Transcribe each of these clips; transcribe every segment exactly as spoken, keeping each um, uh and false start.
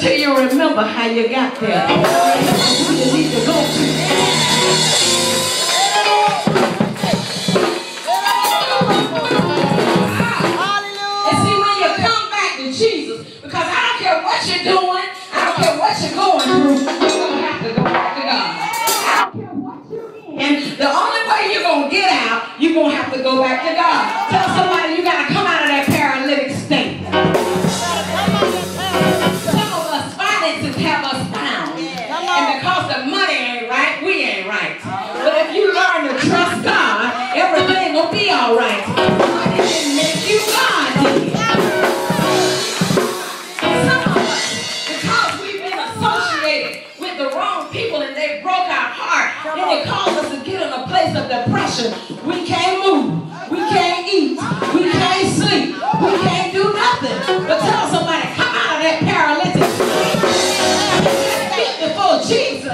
until you remember how you got there. Who you need to go to. What you're doing, I don't care what you're going through, you're going to have to go back to God. I don't care what you're in. The only way you're going to get out, you're going to have to go back to God. Tell somebody you got to come out of that paralytic state. Some of us, finances have us bound. And because the money ain't right, we ain't right. But if you learn to trust God, everything will be all right. Money didn't make you, God did. And it caused us to get in a place of depression. We can't move. We can't eat. We can't sleep. We can't do nothing. But tell somebody, come out of that paralytic state before Jesus.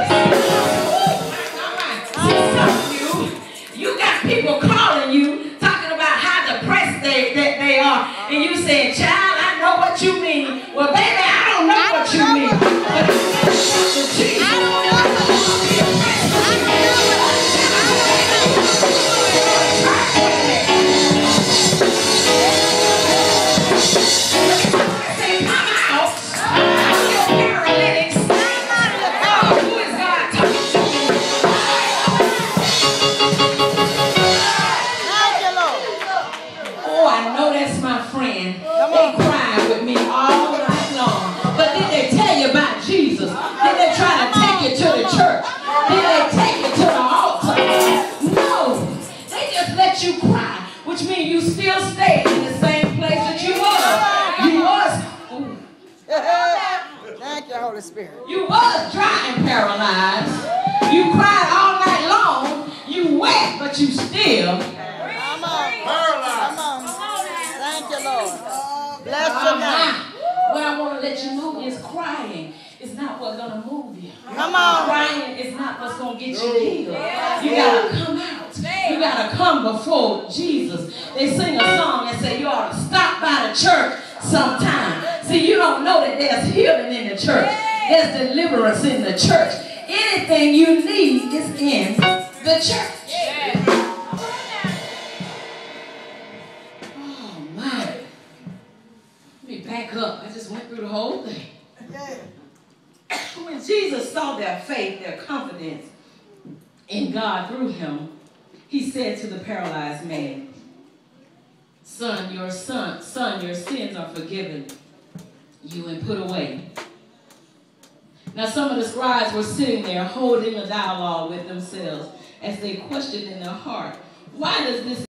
See, some of you, you got people calling you, talking about how depressed they, that they are. And you saying, child, I know what you mean. Well, baby, I don't know what you mean. But it's Jesus. Spirit. You was dry and paralyzed. You cried all night long. You wet, but you still Come on. Paralyzed. Come on. Thank you, Lord. Bless your name. What I want to let you know is crying is not what's going to move you. Come on. Crying is not what's going to get you healed. You got to come out. You got to come before Jesus. They sing a song and say you ought to stop by the church sometime. See, you don't know that there's healing in the church. There's deliverance in the church. Anything you need is in the church. Oh, my. Let me back up. I just went through the whole thing. When Jesus saw their faith, their confidence in God through him, he said to the paralyzed man, Son, your son, son, your sins are forgiven you and put away. Now some of the scribes were sitting there holding a dialogue with themselves as they questioned in their heart, why does this